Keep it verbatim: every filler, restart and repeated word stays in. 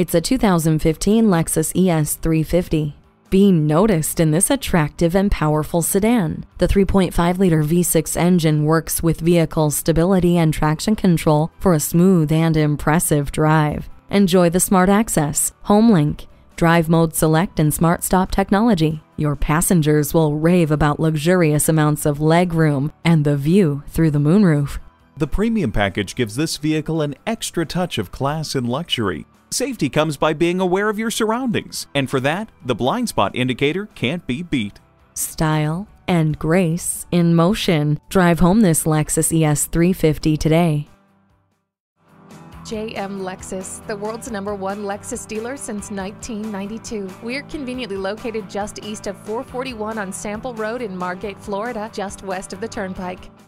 It's a two thousand fifteen Lexus E S three fifty. Be noticed in this attractive and powerful sedan. The three point five liter V six engine works with vehicle stability and traction control for a smooth and impressive drive. Enjoy the Smart Access, HomeLink, Drive Mode Select, and Smart Stop technology. Your passengers will rave about luxurious amounts of legroom and the view through the moonroof. The premium package gives this vehicle an extra touch of class and luxury. Safety comes by being aware of your surroundings, and for that, the blind spot indicator can't be beat. Style and grace in motion. Drive home this Lexus E S three fifty today. J M Lexus, the world's number one Lexus dealer since nineteen ninety-two. We're conveniently located just east of four forty-one on Sample Road in Margate, Florida, just west of the Turnpike.